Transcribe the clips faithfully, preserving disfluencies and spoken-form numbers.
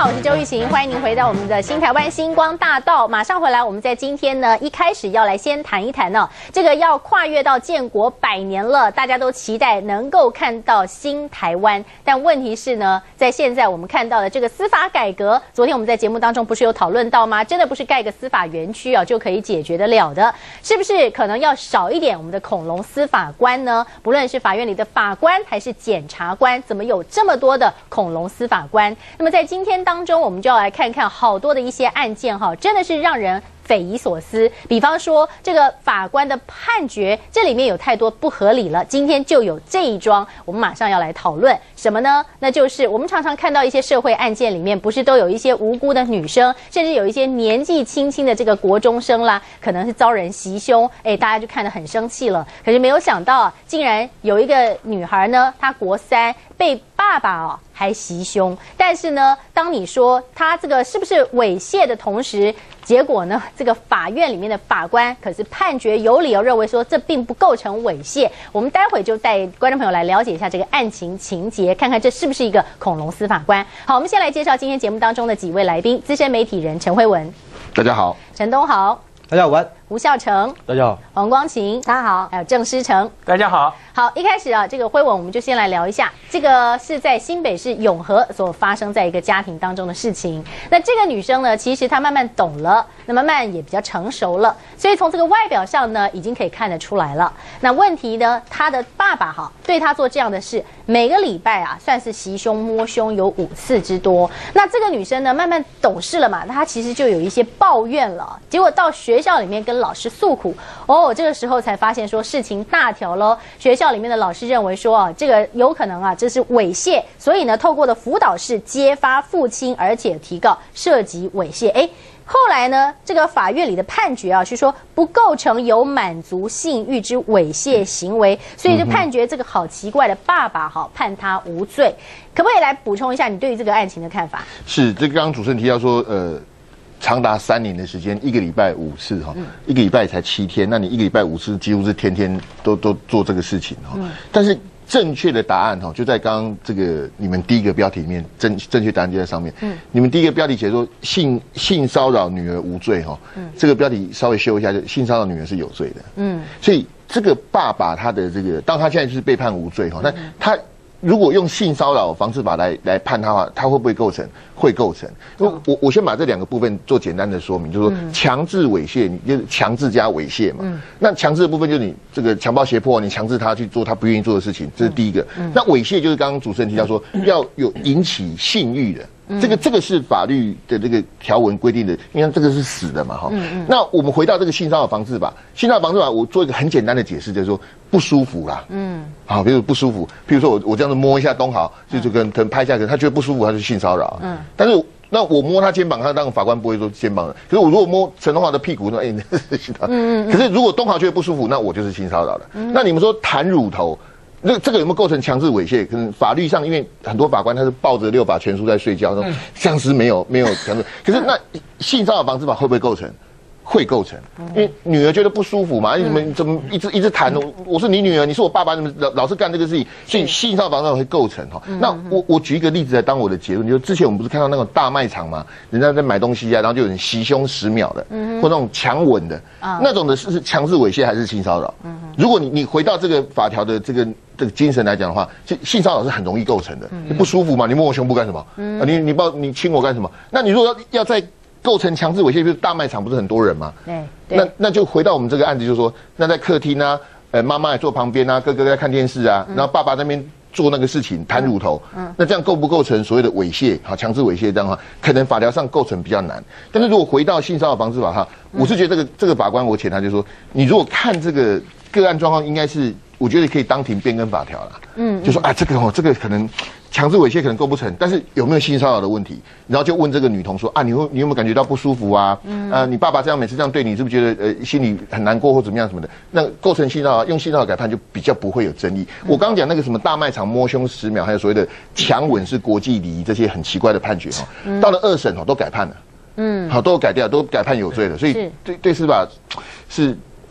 好，我是周玉行，欢迎您回到我们的新台湾星光大道。马上回来，我们在今天呢，一开始要来先谈一谈呢、哦，这个要跨越到建国百年了，大家都期待能够看到新台湾。但问题是呢，在现在我们看到的这个司法改革，昨天我们在节目当中不是有讨论到吗？真的不是盖个司法园区啊就可以解决得了的，是不是？可能要少一点我们的恐龙司法官呢？不论是法院里的法官还是检察官，怎么有这么多的恐龙司法官？那么在今天当中，我们就要来看看好多的一些案件哈，真的是让人匪夷所思。比方说，这个法官的判决，这里面有太多不合理了。今天就有这一桩，我们马上要来讨论什么呢？那就是我们常常看到一些社会案件里面，不是都有一些无辜的女生，甚至有一些年纪轻轻的这个国中生啦，可能是遭人袭胸，哎，大家就看得很生气了。可是没有想到，竟然有一个女孩呢，她国三被爸爸哦还袭胸，但是呢，当你说她这个是不是猥亵的同时，结果呢，这个法院里面的法官可是判决有理由认为说这并不构成猥亵。我们待会就带观众朋友来了解一下这个案情情节，看看这是不是一个恐龙司法官。好，我们先来介绍今天节目当中的几位来宾：资深媒体人陈慧文， 大家好； 陈东豪， 大家好；玩吴孝成， 大家好； 黄光琴，大家好；还有郑诗成， 大家好。 好，一开始啊，这个辉文我们就先来聊一下，这个是在新北市永和所发生在一个家庭当中的事情。那这个女生呢，其实她慢慢懂了，那慢慢也比较成熟了，所以从这个外表上呢，已经可以看得出来了。那问题呢，她的爸爸哈对她做这样的事，每个礼拜啊，算是袭胸摸胸有五次之多。那这个女生呢，慢慢懂事了嘛，那她其实就有一些抱怨了，结果到学校里面跟老师诉苦，哦，这个时候才发现说事情大条喽。学校里面的老师认为说啊，这个有可能啊，这是猥亵，所以呢，透过的辅导室揭发父亲，而且提告涉及猥亵。哎，后来呢，这个法院里的判决啊，是说不构成有满足性欲之猥亵行为，所以就判决这个好奇怪的爸爸哈，判他无罪。可不可以来补充一下你对于这个案情的看法？ 是，这刚刚主持人提到说，呃。长达三年的时间，一个礼拜五次哈，一个礼拜才七天，那你一个礼拜五次，几乎是天天都都做这个事情哈。但是正确的答案哈，就在刚刚这个你们第一个标题里面，正正确答案就在上面。嗯，你们第一个标题写说性性骚扰女儿无罪哈，这个标题稍微修一下，就性骚扰女儿是有罪的。嗯，所以这个爸爸他的这个，当他现在就是被判无罪哈，那他。如果用性骚扰防治法来来判他的话，他会不会构成？会构成。我我我先把这两个部分做简单的说明，就是说强制猥亵，你就是强制加猥亵嘛。嗯、那强制的部分就是你这个强暴胁迫，你强制他去做他不愿意做的事情，这是第一个。嗯、那猥亵就是刚刚主持人提到说要有引起性欲的。这个这个是法律的这个条文规定的，因为这个是死的嘛，哈。嗯嗯。那我们回到这个性骚扰防治法，性骚扰防治法，我做一个很简单的解释，就是说不舒服啦。嗯。好，比如不舒服，比如说我我这样子摸一下东豪，就就跟可能拍一下，可能他觉得不舒服，他就性骚扰。嗯。但是那我摸他肩膀，他当然法官不会说肩膀的。可是我如果摸陈东豪的屁股，那哎，那是性骚扰。嗯嗯。可是如果东豪觉得不舒服，那我就是性骚扰了。嗯。那你们说弹乳头？那这个有没有构成强制猥亵？可能法律上，因为很多法官他是抱着六法全书在睡觉，那像是没有没有强制。可是那性骚扰防治法会不会构成？会构成，因为女儿觉得不舒服嘛，你怎么怎么一直一直谈？我是你女儿，你是我爸爸，你们老老是干这个事情，所以性骚扰防治法会构成哈。那我我举一个例子来当我的结论，就是之前我们不是看到那种大卖场嘛，人家在买东西啊，然后就有人袭胸十秒的，或那种强吻的，那种的是强制猥亵还是性骚扰？如果你你回到这个法条的这个。这个精神来讲的话，性骚扰是很容易构成的。你不舒服嘛？你摸我胸部干什么？嗯、啊，你你抱你亲我干什么？那你如果要要在构成强制猥亵，就是大卖场不是很多人吗？对，那那就回到我们这个案子，就是说，那在客厅啊，呃，妈妈也坐旁边啊，哥哥在看电视啊，嗯、然后爸爸在那边做那个事情，弹乳头，嗯，那这样构不构成所谓的猥亵？好，强制猥亵这样的话，可能法条上构成比较难。但是如果回到性骚扰防治法哈，我是觉得这个这个法官我浅他就说，你如果看这个个案状况，应该是。我觉得可以当庭变更法条了，嗯，就说啊，这个哦，这个可能强制猥亵可能构不成，但是有没有性骚扰的问题？然后就问这个女童说啊，你会你有没有感觉到不舒服啊？嗯，呃，你爸爸这样每次这样对你，是不是觉得呃心里很难过或怎么样什么的？那构成性骚扰，用性骚扰改判就比较不会有争议。嗯、我刚刚讲那个什么大卖场摸胸十秒，还有所谓的强吻是国际礼仪这些很奇怪的判决哈，嗯、到了二审哦都改判了，嗯，好都改掉，都改判有罪了，所以对对司法是。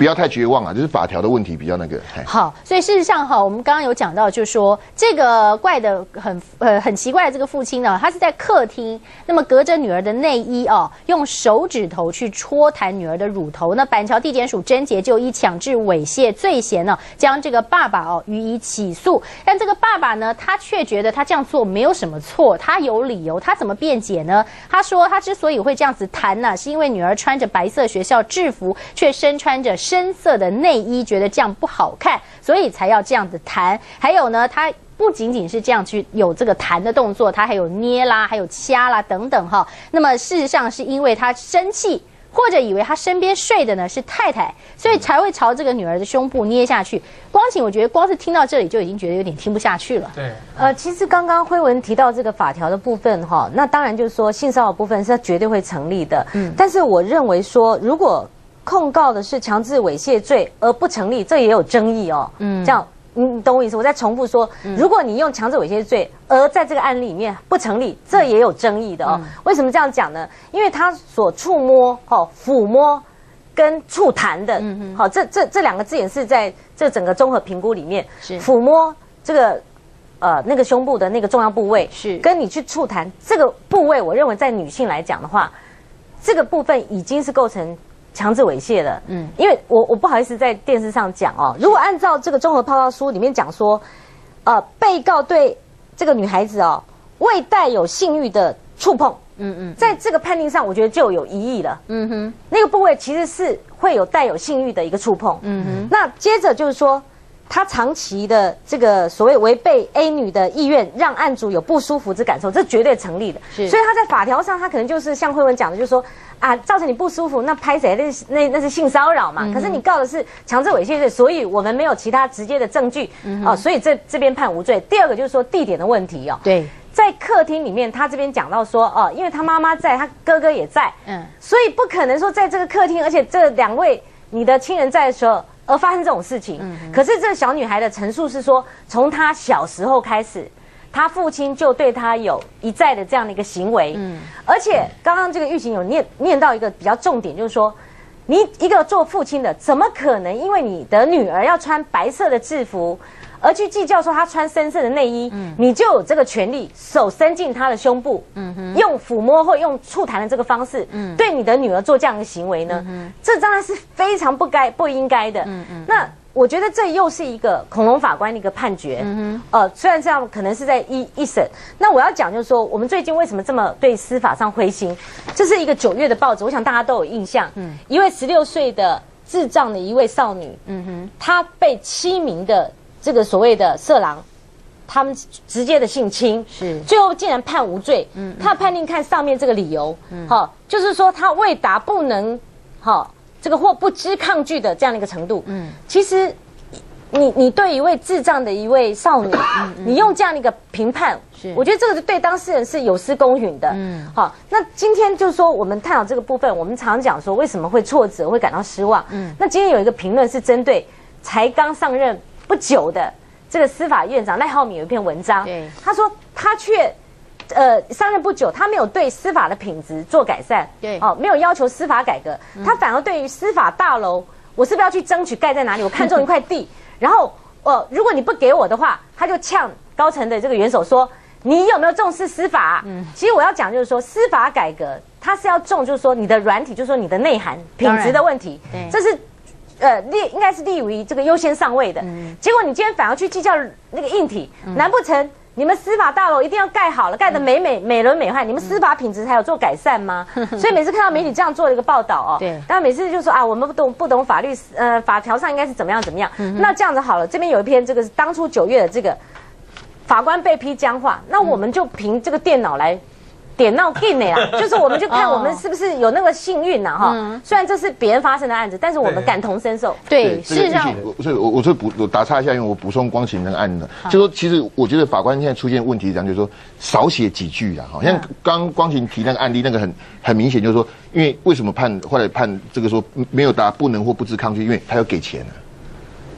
不要太绝望啊，就是法条的问题比较那个。 好，所以事实上哈，我们刚刚有讲到，就是说这个怪的很呃很奇怪的这个父亲呢，他是在客厅，那么隔着女儿的内衣哦，用手指头去戳弹女儿的乳头。那板桥地检署侦结就以强制猥亵罪嫌呢，将这个爸爸哦予以起诉。但这个爸爸呢，他却觉得他这样做没有什么错，他有理由，他怎么辩解呢？他说他之所以会这样子弹呢，是因为女儿穿着白色学校制服，却身穿着深色的内衣，觉得这样不好看，所以才要这样子弹。还有呢，他不仅仅是这样去有这个弹的动作，他还有捏啦，还有掐啦等等哈。那么事实上是因为他生气，或者以为他身边睡的呢是太太，所以才会朝这个女儿的胸部捏下去。光晴，我觉得光是听到这里就已经觉得有点听不下去了。 对， 呃，其实刚刚辉文提到这个法条的部分哈，那当然就是说性骚扰部分是绝对会成立的。嗯，但是我认为说，如果控告的是强制猥亵罪而不成立，这也有争议哦。嗯，这样。你懂我意思？我再重复说，如果你用强制猥亵罪，而在这个案例里面不成立，这也有争议的哦。嗯、为什么这样讲呢？因为他所触摸、哦抚摸跟触弹的，嗯好、哦，这这这两个字眼是在这整个综合评估里面，是抚摸这个呃那个胸部的那个重要部位，是跟你去触弹这个部位，我认为在女性来讲的话，这个部分已经是构成强制猥亵了，嗯，因为我我不好意思在电视上讲哦，如果按照这个综合报告书里面讲说，呃，被告对这个女孩子哦未带有性欲的触碰，嗯嗯，在这个判定上，我觉得就有疑义了，嗯哼，那个部位其实是会有带有性欲的一个触碰，嗯哼，那接着就是说，他长期的这个所谓违背 A 女的意愿，让案主有不舒服之感受，这绝对成立的，是，所以他在法条上，他可能就是像慧文讲的，就是说。啊，造成你不舒服，那拍谁？那那那是性骚扰嘛？嗯、可是你告的是强制猥亵罪，所以我们没有其他直接的证据，嗯、哦，所以这这边判无罪。第二个就是说地点的问题哦，对，在客厅里面，他这边讲到说，哦，因为他妈妈在，他哥哥也在，嗯，所以不可能说在这个客厅，而且这两位你的亲人在的时候而发生这种事情。嗯、可是这小女孩的陈述是说，从她小时候开始。他父亲就对他有一再的这样的一个行为，嗯，而且刚刚这个玉琴有念念到一个比较重点，就是说，你一个做父亲的，怎么可能因为你的女儿要穿白色的制服，而去计较说她穿深色的内衣，嗯，你就有这个权利手伸进她的胸部，嗯哼，用抚摸或用触弹的这个方式，嗯，对你的女儿做这样的行为呢？嗯，这当然是非常不该不应该的，嗯嗯，那。我觉得这又是一个恐龙法官的一个判决，嗯哼，呃，虽然这样可能是在一一审，那我要讲就是说，我们最近为什么这么对司法上灰心？这是一个九月的报纸，我想大家都有印象，嗯，一位十六岁的智障的一位少女，嗯哼，她被七名的这个所谓的色狼，他们直接的性侵，是，最后竟然判无罪，嗯，他的判定看上面这个理由，嗯，好，就是说他未达不能，好。这个或不知抗拒的这样的一个程度，嗯，其实你你对一位智障的一位少女，嗯、你用这样的一个评判，是，我觉得这个对当事人是有失公允的，嗯，好，那今天就是说我们探讨这个部分，我们常讲说为什么会挫折，会感到失望，嗯，那今天有一个评论是针对才刚上任不久的这个司法院长赖浩闵有一篇文章，对，他说他却。呃，上任不久，他没有对司法的品质做改善，对，哦，没有要求司法改革，嗯、他反而对于司法大楼，我是不是要去争取盖在哪里？我看中一块地，然后，呃，如果你不给我的话，他就呛高层的这个元首说，你有没有重视司法？嗯，其实我要讲就是说，司法改革它是要重，就是说你的软体，就是说你的内涵品质的问题，对，这是。呃，列应该是立于这个优先上位的，嗯、结果你今天反而去计较那个硬体，嗯、难不成你们司法大楼一定要盖好了，盖得美美美轮美奂，你们司法品质才有做改善吗？嗯、所以每次看到媒体这样做的一个报道哦，对，当然每次就说啊，我们不懂不懂法律，呃，法条上应该是怎么样怎么样。嗯、那这样子好了，这边有一篇这个当初九月的这个法官被批僵化，那我们就凭这个电脑来。点闹定的呀，就是我们就看我们是不是有那个幸运呐哈。嗯、虽然这是别人发生的案子，但是我们感同身受。对，事实上， 所以我我就补我打岔一下，因为我补充光晴那个案子，就说其实我觉得法官现在出现问题，这样就是说少写几句啦，好像刚光晴提那个案例，那个很很明显就是说，因为为什么判后来判这个说没有达不能或不知抗拒，因为他要给钱了。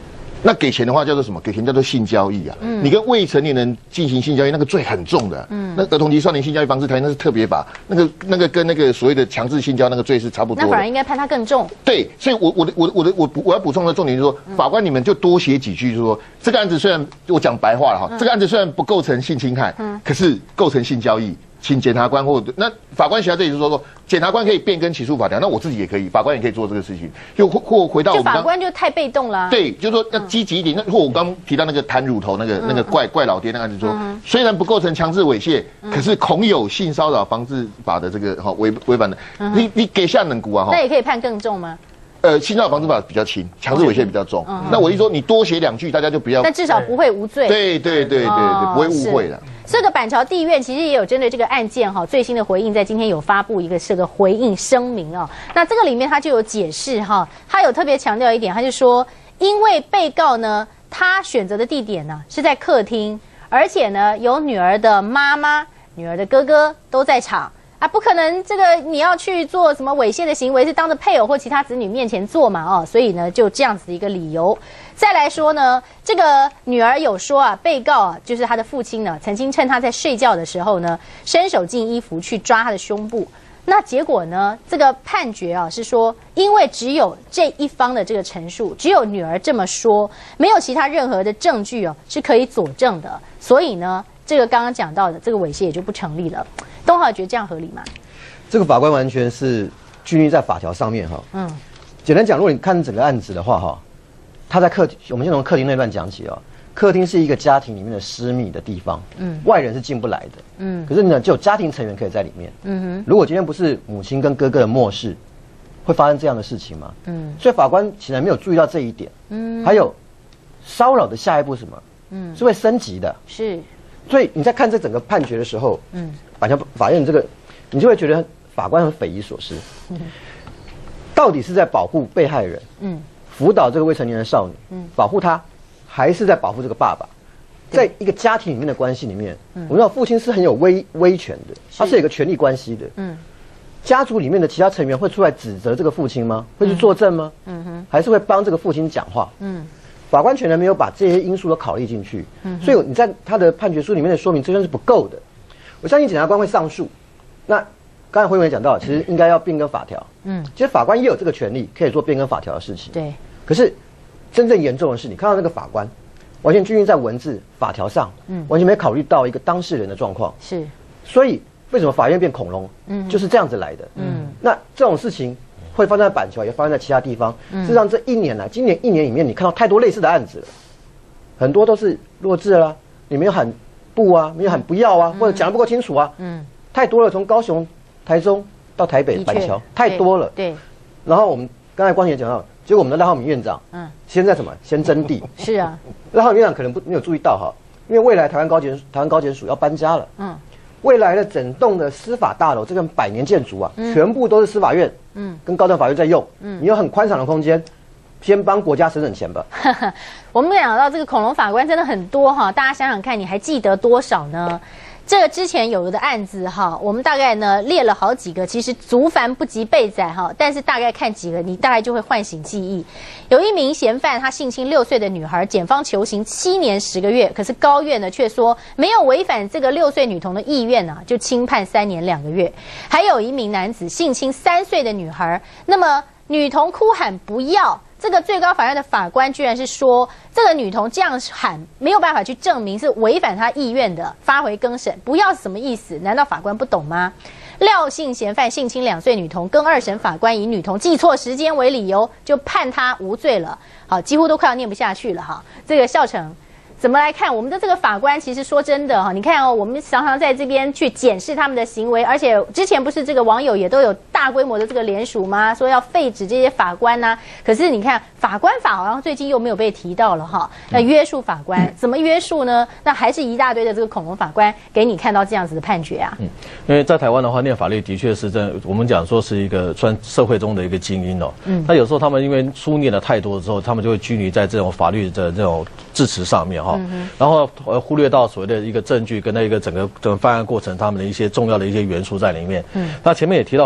那给钱的话叫做什么？给钱叫做性交易啊。嗯，你跟未成年人进行性交易，那个罪很重的。嗯，那儿童及少年性交易防治条例那是特别法，那个那个跟那个所谓的强制性交那个罪是差不多的。 那反而应该判他更重。 对，所以我我的我的我的我我要补充的重点就是说，法官你们就多写几句，就是说这个案子虽然我讲白话了哈，这个案子虽然不构成性侵害，嗯，可是构成性交易。请检察官或那法官写到这里就说说，检察官可以变更起诉法条，那我自己也可以，法官也可以做这个事情。就或或回到我们法官就太被动了、啊。 对，就是说要积极一点。那或我刚提到那个弹乳头那个、嗯、那个怪怪老爹那个案子说，嗯、虽然不构成强制猥亵，嗯、可是恐有性骚扰防治法的这个哈违违反的，嗯、你你给下冷骨啊哈。 那也可以判更重吗？ 呃，性骚扰防治法比较轻，强制猥亵比较重。嗯、那我一说你多写两句，大家就不要。 但至少不会无罪。 对对对对对，哦、不会误会了。 这个板桥地院其实也有针对这个案件哈最新的回应，在今天有发布一个这个回应声明啊。那这个里面他就有解释哈，他有特别强调一点，他就说，因为被告呢他选择的地点呢是在客厅，而且呢有女儿的妈妈、女儿的哥哥都在场。啊，不可能！这个你要去做什么猥亵的行为，是当着配偶或其他子女面前做嘛？哦，所以呢，就这样子的一个理由。再来说呢，这个女儿有说啊，被告啊，就是他的父亲呢，曾经趁他在睡觉的时候呢，伸手进衣服去抓他的胸部。那结果呢，这个判决啊是说，因为只有这一方的这个陈述，只有女儿这么说，没有其他任何的证据哦是可以佐证的，所以呢，这个刚刚讲到的这个猥亵也就不成立了。东豪觉得这样合理吗？ 这个法官完全是拘泥在法条上面哈。嗯，简单讲，如果你看整个案子的话哈，他在客厅，我们先从客厅那段讲起啊。客厅是一个家庭里面的私密的地方，嗯，外人是进不来的，嗯。可是呢，只有家庭成员可以在里面，嗯哼。如果今天不是母亲跟哥哥的漠视，会发生这样的事情吗？嗯。所以法官显然没有注意到这一点，嗯。还有骚扰的下一步是什么？嗯，是会升级的， 是。 所以你在看这整个判决的时候，嗯，板桥法院这个，你就会觉得法官很匪夷所思，嗯，到底是在保护被害人，嗯，辅导这个未成年的少女，嗯，保护她，还是在保护这个爸爸？在一个家庭里面的关系里面，嗯，我们知道父亲是很有威威权的，他是有一个权力关系的，嗯，家族里面的其他成员会出来指责这个父亲吗？会去作证吗？嗯哼，还是会帮这个父亲讲话？嗯。法官全然没有把这些因素都考虑进去，嗯，所以你在他的判决书里面的说明，这些是不够的。我相信检察官会上诉。那刚才辉文也讲到，其实应该要变更法条，嗯，其实法官也有这个权利，可以做变更法条的事情。 对。可是真正严重的是，你看到那个法官完全拘泥在文字法条上，嗯，完全没考虑到一个当事人的状况。 是。 所以为什么法院变恐龙？嗯，就是这样子来的。嗯。那这种事情会发生在板桥，也发生在其他地方。事实上，这一年来，今年一年里面，你看到太多类似的案子了，很多都是弱智啦，你没有喊不啊，没有喊不要啊，或者讲得不够清楚啊，嗯，太多了，从高雄、台中到台北、板桥，太多了。对。然后我们刚才光也讲到，结果我们的赖浩闵院长，嗯，先在什么？先征地。 是啊。 赖浩闵院长可能不没有注意到哈，因为未来台湾高检台湾高检署要搬家了，嗯。未来的整栋的司法大楼，这个百年建筑啊，嗯、全部都是司法院，嗯，跟高等法院在用，嗯，你有很宽敞的空间，先帮国家省省钱吧。 我们讲到这个恐龙法官真的很多哈，大家想想看，你还记得多少呢？这个之前有的案子哈，我们大概呢列了好几个，其实族繁不及备载哈，但是大概看几个，你大概就会唤醒记忆。有一名嫌犯，他性侵六岁的女孩，检方求刑七年十个月，可是高院呢却说没有违反这个六岁女童的意愿呢，就轻判三年两个月。还有一名男子性侵三岁的女孩，那么女童哭喊不要。这个最高法院的法官居然是说，这个女童这样喊没有办法去证明是违反她意愿的，发回更审。不要是什么意思？难道法官不懂吗？廖姓嫌犯性侵两岁女童，更二审法官以女童记错时间为理由，就判她无罪了。好，几乎都快要念不下去了哈。这个孝成。怎么来看我们的这个法官？其实说真的哈，你看哦，我们常常在这边去检视他们的行为，而且之前不是这个网友也都有大规模的这个联署吗？说要废止这些法官呐、啊。可是你看法官法好像最近又没有被提到了哈。那约束法官怎么约束呢？那还是一大堆的这个恐龙法官给你看到这样子的判决啊。嗯， 因为在台湾的话，念法律的确是在我们讲说是一个算社会中的一个精英哦。嗯。那有时候他们因为书念的太多之后，他们就会拘泥在这种法律的这种字词上面哈。嗯、然后呃忽略到所谓的一个证据跟那一个整个整个犯案过程他们的一些重要的一些元素在里面。嗯，那前面也提到很多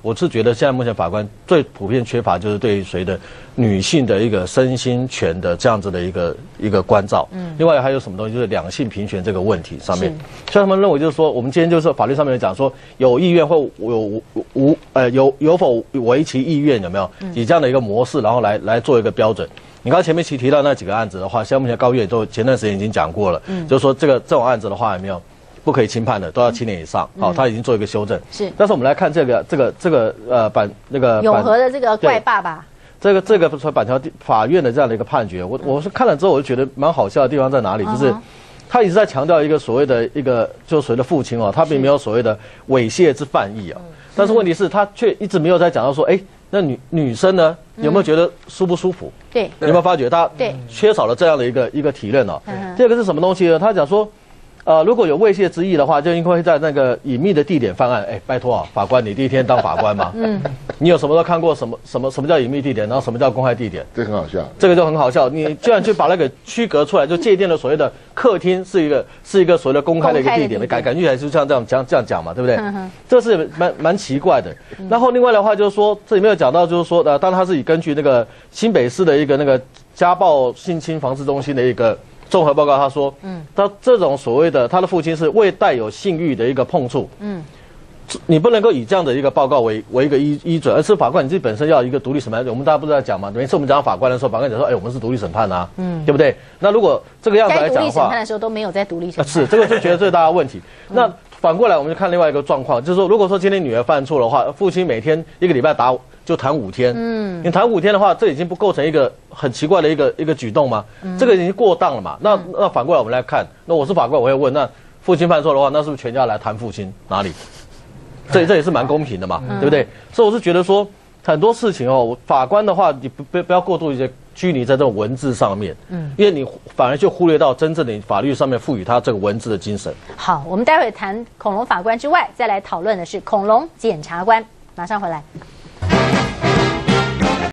我是觉得现在目前法官最普遍缺乏就是对于谁的女性的一个身心权的这样子的一个一个关照。嗯，另外还有什么东西就是两性平权这个问题上面，所以他们认为就是说，我们今天就是法律上面讲说有意愿或有无呃有有否为其意愿有没有以这样的一个模式，然后来来做一个标准。你刚才前面其提到那几个案子的话，像目前高院都前段时间已经讲过了，嗯，就是说这个这种案子的话有没有？不可以轻判的，都要七年以上。好、嗯，他已经做一个修正。是，但是我们来看这个这个这个呃版那个永和的这个怪爸爸， 这个这个说板桥法院的这样的一个判决，我我是看了之后，我就觉得蛮好笑的地方在哪里，就是。他一直在强调一个所谓的一个，就是所谓的父亲哦，他并没有所谓的猥亵之犯意啊。但是问题是，他却一直没有在讲到说，哎，那女女生呢，有没有觉得舒不舒服？ 对， 有没有发觉他缺少了这样的一个一个体认哦？第二个是什么东西呢？他讲说。呃，如果有猥亵之意的话，就应该会在那个隐秘的地点犯案。哎，拜托啊，法官，你第一天当法官嘛？嗯，你有什么都看过什么什么什么叫隐秘地点，然后什么叫公开地点？ 这很好笑， 这个就很好笑。你居然去把那个区隔出来，就界定了所谓的客厅是一个是一个所谓的公开的一个地点，感感觉还是像这样讲这样讲嘛，对不对？嗯、这是蛮蛮奇怪的。嗯、然后另外的话就是说，这里面有讲到就是说，呃，当然他是以根据那个新北市的一个那个家暴性侵防治中心的一个。综合报告他说，嗯，他这种所谓的他的父亲是未带有性欲的一个碰触，嗯，你不能够以这样的一个报告为为一个依依准，而是法官你自己本身要一个独立审判。我们大家不是在讲嘛，每次我们讲到法官的时候，法官讲说，哎，我们是独立审判啊，嗯，对不对？那如果这个样子来讲的话， 该独立审判的时候都没有在独立审判， 是这个是觉得最大的问题。那反过来我们就看另外一个状况，就是说，如果说今天女儿犯错的话，父亲每天一个礼拜打。就谈五天，嗯，你谈五天的话，这已经不构成一个很奇怪的一个一个举动吗？嗯、这个已经过当了嘛？那那反过来我们来看，那我是法官，我会问，那父亲犯错的话，那是不是全家来谈父亲哪里？这这也是蛮公平的嘛，嗯、对不对？所以我是觉得说很多事情哦，法官的话，你不不不要过度一些拘泥在这种文字上面，嗯，因为你反而就忽略到真正的法律上面赋予他这个文字的精神。 好，我们待会谈恐龙法官之外，再来讨论的是恐龙检察官，马上回来。